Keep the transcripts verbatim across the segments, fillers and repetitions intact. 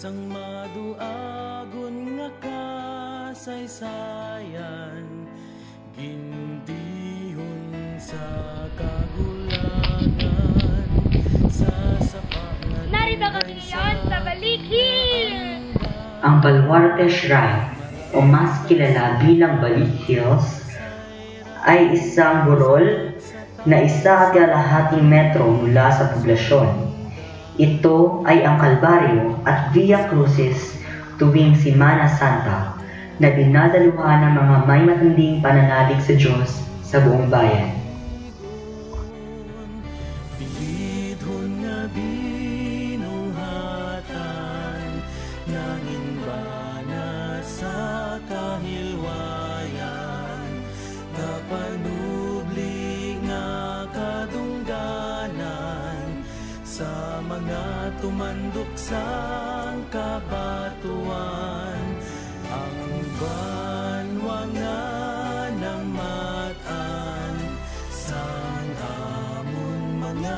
sang maduagon nga kasaysayan, gindihon sa kagulangan, sa sapak na narito kami ngayon sa Balikhin! Ang Baluarte Shrine, o mas kilala bilang Balik Hills, ay isang burol na isa at kalahating metro mula sa poblasyon. Ito ay ang Kalbaryo at Via Crucis tuwing Semana Santa na dinadaluhan ng mga may matinding pananalig sa Diyos sa buong bayan. Bilidhon nga binuhatan, nangin ba na sa kahilwayan, napanubli nga kadungganan, sa mga tumandok sa kabatuan, ang banwa nga ng matan, sang amon mga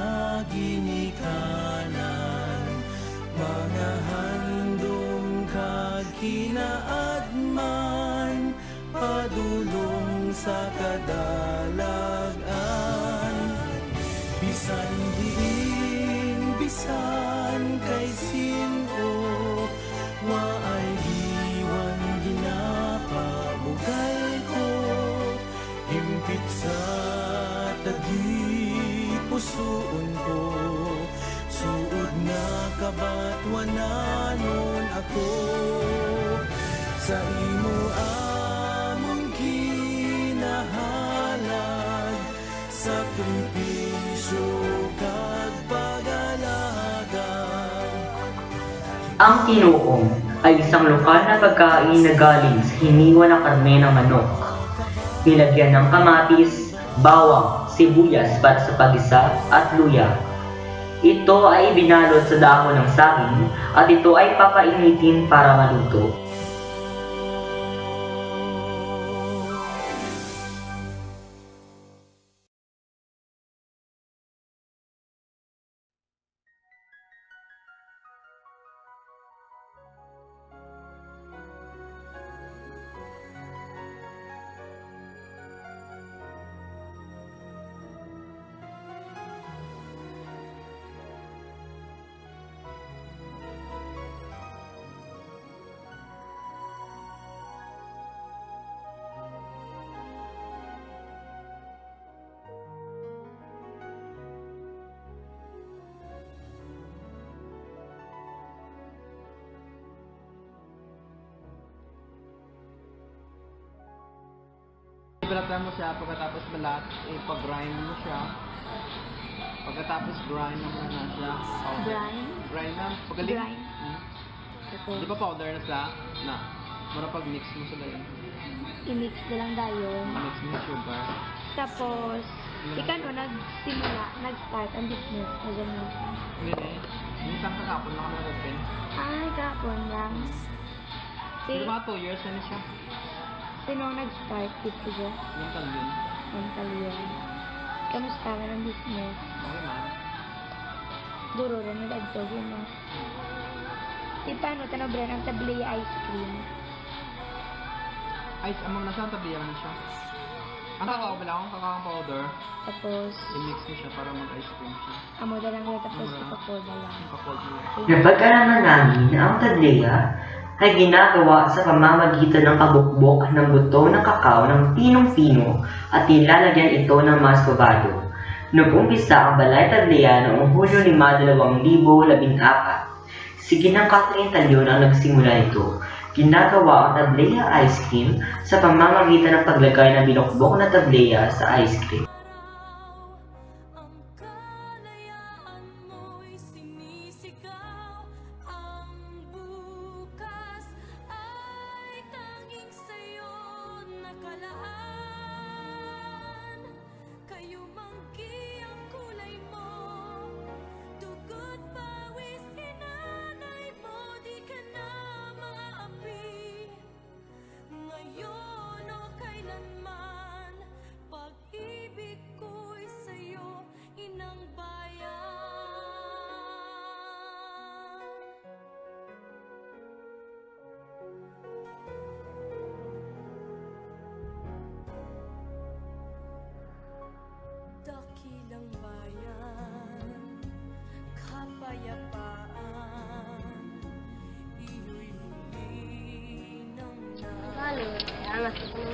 ginikanan, mga handong kag kinaadman, padulong sa kadalagan, bisan diin, bisan kay sino, waay diwan ginapabugay ko, himpit sa tagi pusoon ko, suod na kabatwananon ako, sa imo among kinahalag, sakripisyo kag pag-alaga. Ang tinuong ay isang lokal na pagkain na galing sa hiniwa na karne ng manok. Nilagyan ng kamatis, bawang, sibuyas para sa pagisa at luya. Ito ay binalot sa dahon ng saging at ito ay papainitin para maluto. Ibalatan mo siya, pagkatapos balat, ipag-grind mo siya. Pagkatapos grind mo na siya. Powder. Grind? Grind na. Pagaling. Grind. Hmm. Tapos, Di ba powder na siya? Na. Mura pag mix mo sa dayon. i-mix na lang dayon. Mix mo yung sugar. Tapos, ikaw no, nagsimula, nag-start ang business na gano'n. Hindi eh. Minsan kakapon lang kami open. Ay, kapon lang. Si, Di ba two years na siya? sino nag-start dito siya? Yung talyon. Mental yan. Kamusta ka ng business? Okay man. Duro rin nila ito yun no. Di paano tanobran ang tabli ice cream? Ice, amang nasa tabihan na siya. Ang kakao pala akong kakao powder. Tapos, I-mix mo siya para mag-ice cream siya. amo na lang yun, tapos Mura. ipapod na lang. Yung kapod mo lang. Napag-alaman namin na ang tadleya ay ginagawa sa pamamagitan ng kabukbok ng buto ng kakao ng pinong-pino at nilalagyan ito ng mascovado. Nag-umpisa ang Balay Tadleya noong Hulyo lima, dalawang libo labing apat. Si Ginang Catherine Talyon ang nagsimula nito. Ginagawa ang Tadleya ice cream sa pamamagitan ng paglagay ng binukbok na Tadleya sa ice cream. Ngayon o kailanman, pag-ibig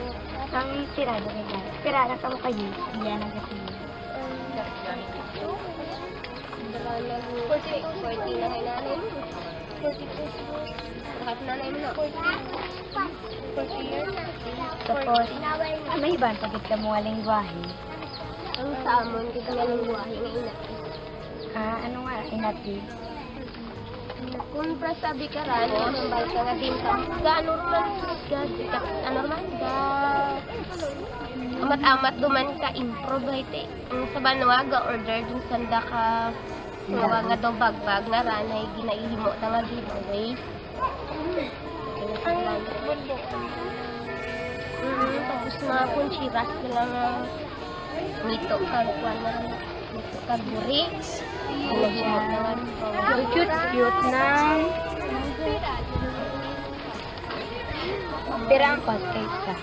Ang sirado na dyan. Pirara ka mo kayo. Iyan ang kasi. forty na kay nanay mo. forty-two. Lahat nanay mo na. forty years. Tapos, may iban pagit ka mo nga lingwahe. Ang sa amon, kita nga ng buhay nga ina. Ah, ano nga, inati. Kung prasabi ka rin, mambal ka nga din ka. Ga, normal, ga, ga, anormal, ga. Amat-amat duman ka, improve, ite. Ang sa banwa, ga, order dun sanda ka, nga nga daw bagbag na ranay, ginaihimo na nga giveaway. Mm, tapos mga kunchiras nila nga nito kagwan na nito kaguri. Ginahimo na nga. Ang cute-cute na. Pero ang cost kayo sa.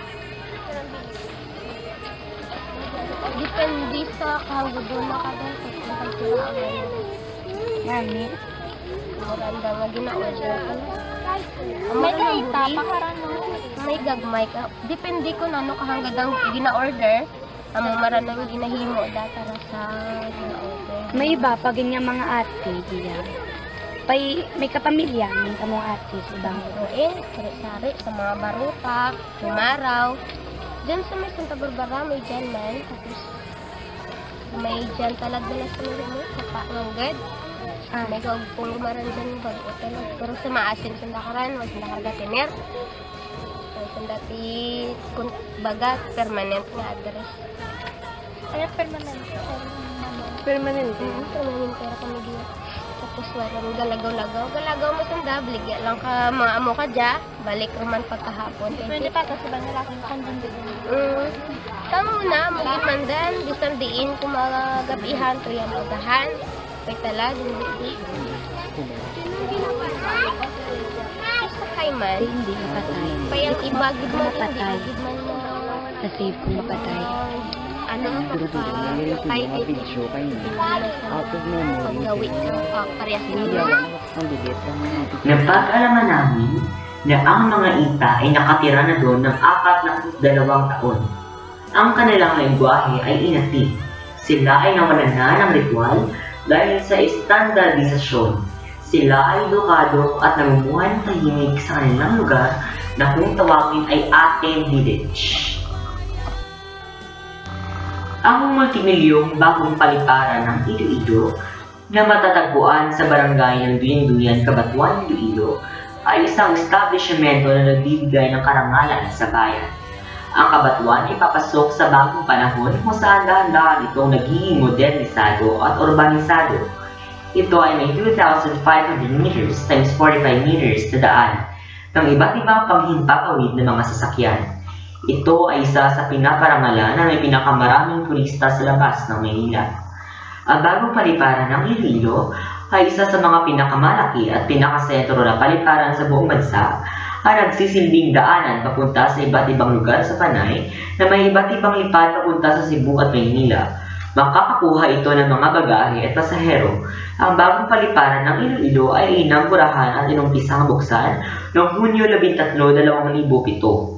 Depende sa kahudo na kada sa pagkakaaman. Mami. Maganda nga gina-order ka na. May kaita pa ka rin, no? May gagmay ka. Depende ko na ano kahangad ang gina-order. Amo maranang ginahimo data ra sa gina-order. May iba pag nga mga ate, diya. Pay, may kapamilya, may kamong ate sa ibang. Ruin, sari-sari sa mga barutak, lumaraw. Diyan sa may Santa Barbara, may dyan man. Tapos, may dyan talag na sa mga mo, sa Panganggad. Ah, May kung lumaran dyan yung bago talag. Pero sa maasin sa dakaran, was nakarga tiner. Sa dati, kung baga, permanent na address. Kaya permanent. Permanent? Oo, permanent kaya kami diya. Tapos walang galagaw-lagaw. Galagaw mo sanda, bligya lang ka, mga amo ka dya, balik naman pagkahapon. Pwede pa kasi ba nila kung kandun din? Mm. Tama na, maging mandan, bisan diin kung mga gabihan, to yung magahan. Pay tala, hindi. Sa kaiman, Hindi mapatay. payang ibagid man, hindi Mapatay. ibagid man na, Sa-save ko mapatay. ano ang pagka-kay video kayo. Out of memory. paggawi ka, ah, parehas Hindi nila. ang delete ang mga Napag-alaman namin na ang mga ita ay nakatira na doon ng apat na dalawang taon. Ang kanilang lengguwahe ay inati. Sila ay nawalan na ng ritual dahil sa estandardisasyon. Sila ay edukado at namumuhay ng tahimik sa kanilang lugar na kung tawagin ay Ate Village. Ang multimilyong bagong paliparan ng Iloilo na matatagpuan sa barangay ng Duyan-Duyan, Cabanatuan, Iloilo ay isang establishmento na nagbibigay ng karangalan sa bayan. Ang Cabanatuan ay papasok sa bagong panahon kung saan dahan-dahan itong nagiging modernisado at urbanisado. Ito ay may two thousand five hundred meters times forty-five meters na daan ng iba't ibang panghimpapawid ng mga sasakyan. Ito ay isa sa pinaparangalan na may pinakamaraming turista sa labas ng Maynila. Ang bagong paliparan ng Iloilo ay isa sa mga pinakamalaki at pinakasentro na paliparan sa buong bansa at nagsisilbing daanan papunta sa iba't ibang lugar sa Panay na may iba't ibang lipad papunta sa Cebu at Maynila. Makakakuha ito ng mga bagahe at pasahero. Ang bagong paliparan ng Iloilo ay inaugurahan at inumpisang buksan noong Hunyo labintatlo, dalawang libo pito.